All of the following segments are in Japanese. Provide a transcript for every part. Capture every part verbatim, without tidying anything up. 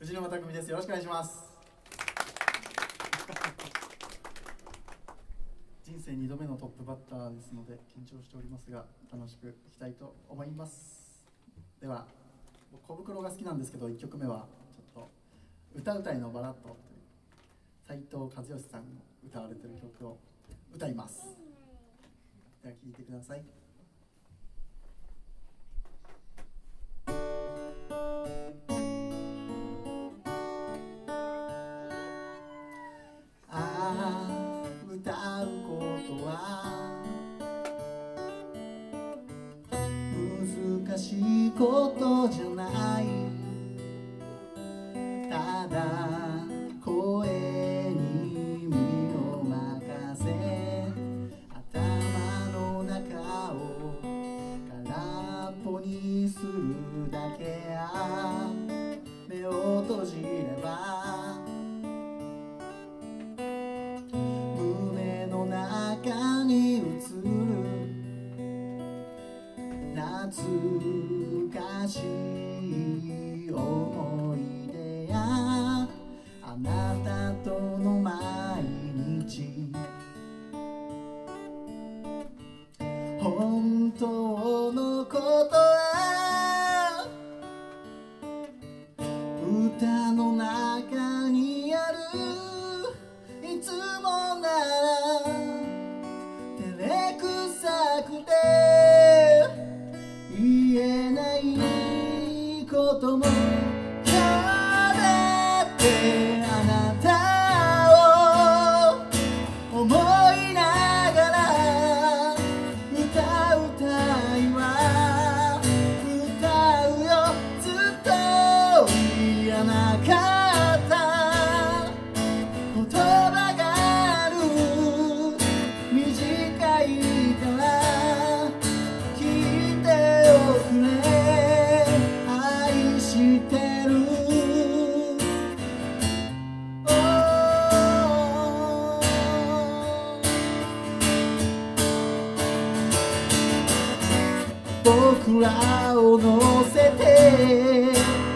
藤沼匠です。よろしくお願いします。人生にどめのトップバッターですので緊張しておりますが楽しくいきたいと思います。では小袋が好きなんですけどいっきょくめはちょっと歌うたいのバラッドという斉藤和義さんの歌われている曲を歌います。では聴いてください。難しいことじゃない、ただ声に身を任せ頭の中を空っぽにするだけや。目を閉じれば胸の中に映る懐かしい思い出やあなたとの毎日、本当のことは歌の中にある。いつもなら照れくさくて言えないことも今日だってあなたを思いながら歌うたいは歌うよ。ずっと言わなかった言葉がある。短いから聞いておくれ。愛してる。僕らを乗せて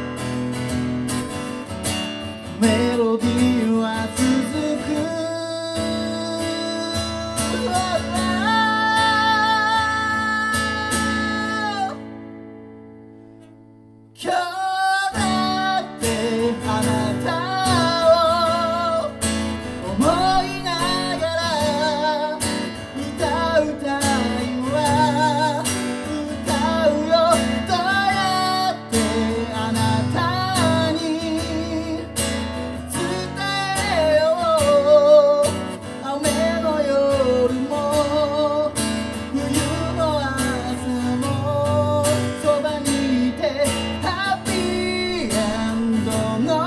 メロディーは続く。今日だってあなたを思いながら歌うたいは歌うよ。どうやってあなたに伝えよう。雨の夜も冬の朝もそばにいてハッピーエンドの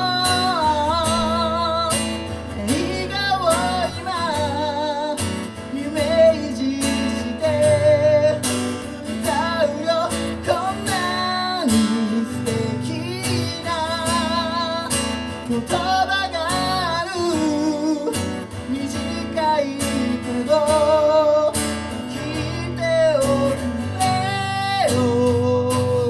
映画を今イメージして歌うよ。こんなに素敵な言葉がある。短いけど聞いておくれよ。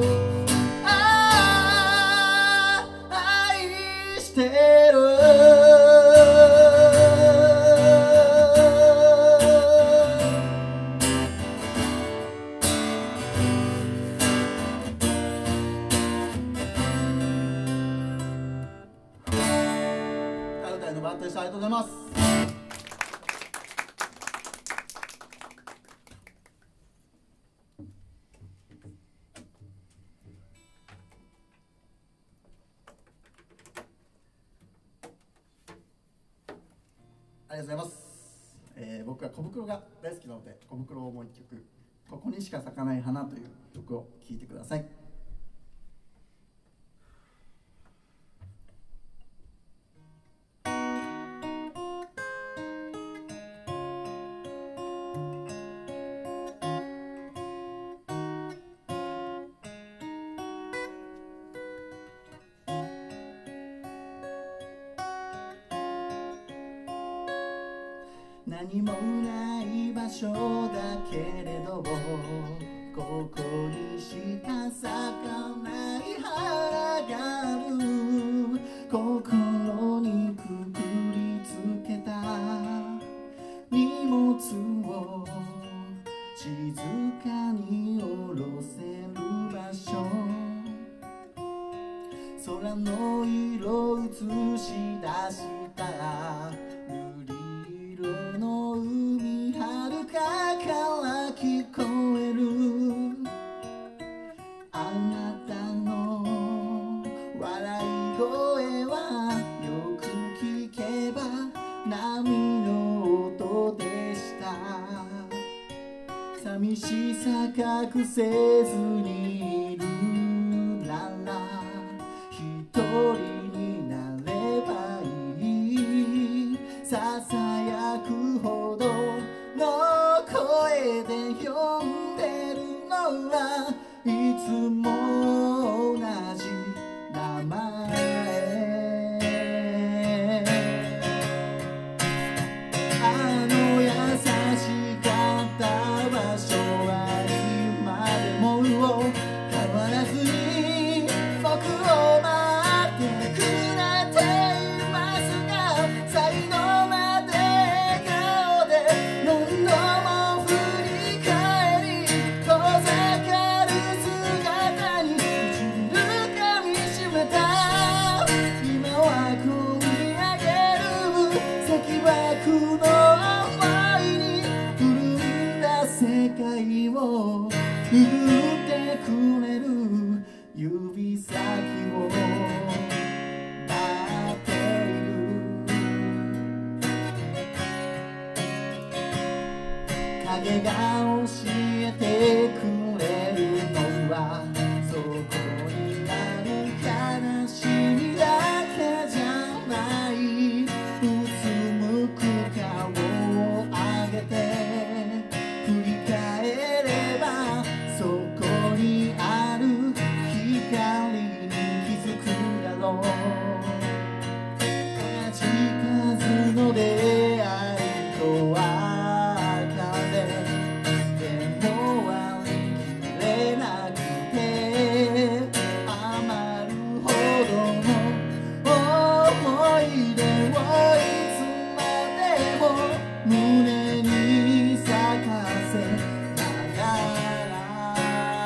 ああ愛してる。歌うたいのバットでした。ありがとうございます。ありがとうございます。えー、僕は小袋が大好きなので小袋をもう一曲「ここにしか咲かない花」という曲を聴いてください。何もない場所だけれどもここにしか咲かない花がある。 空の色映し出した瑠璃色の海遥かから聞こえるあなたの笑い声はよく聞けば波の音でした寂しさ隠せずにいるなら一人になればいいささやくほどの声で呼んでるのはいつも同じ名前あの優しかった場所は今でも変わらずに僕を待ってくれていますが最後まで笑顔で何度も振り返り遠ざかる姿に唇噛みしめた今はこみ上げる先枠の想いに潤んだ世界を拭ってくれる指先を待っている影が教えてくれるのはそこにある悲しみだけじゃないうつむく顔を上げて振り返ればそこにある光に気づくだろう近づの出会いと別れでも割り切れなくて余るほどの思い出をいつまでも胸に咲かせながら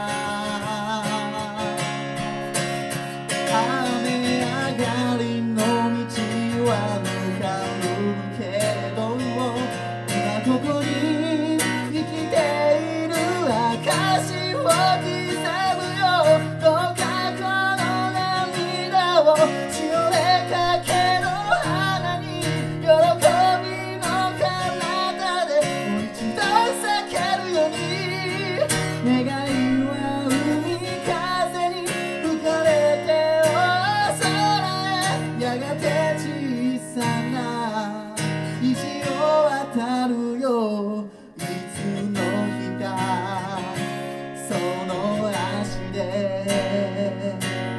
雨上がりの道はぬかるけれど今ここに生きている証を刻むよどうかこの涙をしおれかけの花に喜びの彼方でもう一度咲けるように願いは海風に吹かれてお空へやがて小さな虹を渡るよいつの日かその足で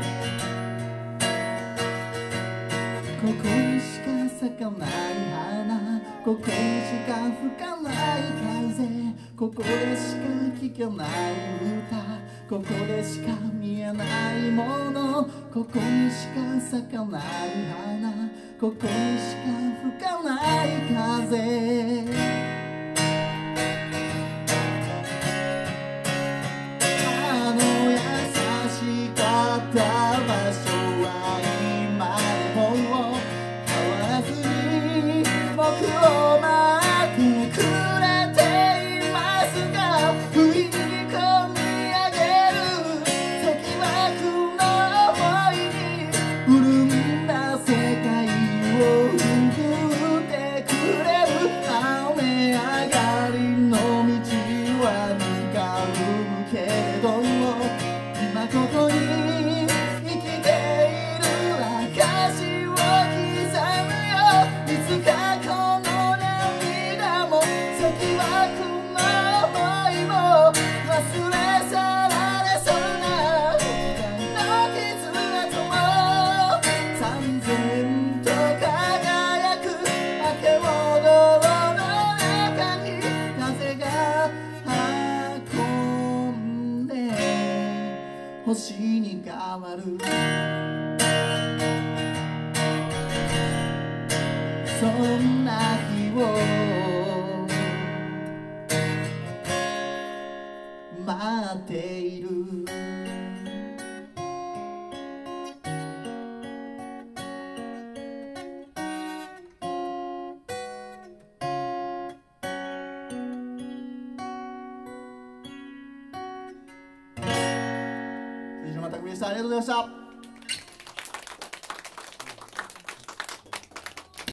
ここにしか咲かない花ここにしか吹かない風ここでしか聞けない歌ここでしか見えないものここにしか咲かない花ここにしか吹かない風あの優しかった場所は今でも変わらずに僕を待ってくれていますが不意にこみ上げる先枠の想いに潤んだ世界を拭ってくれる雨上がりの道はぬかるむけれど今ここに生きている証を刻むよいつかこの涙も先枠の想いも忘れ去られそうな時間の傷跡も三千と輝くあけぼのの中に風が運んで星に変わるそんな日を待っている匠でした。ありがとうございました。